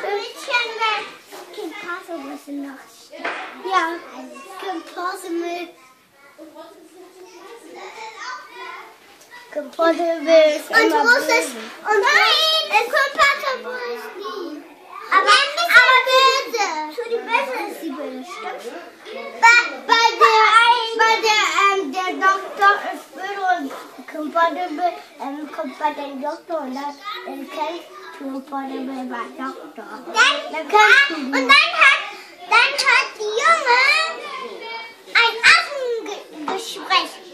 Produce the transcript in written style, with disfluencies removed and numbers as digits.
Mädchen, Kim Possible ist noch. Ja, Kim Possible. Kim Possible ist Und Russisch. Und nein, Kim Possible ist nie. Aber böse. Für die Böse ist sie böse, stimmt? Der Doktor ist böse und Kim Possible kommt bei dem Doktor und dann kennt Kim Possible bei Doktor. Dann hat die Junge ein Affengespräch.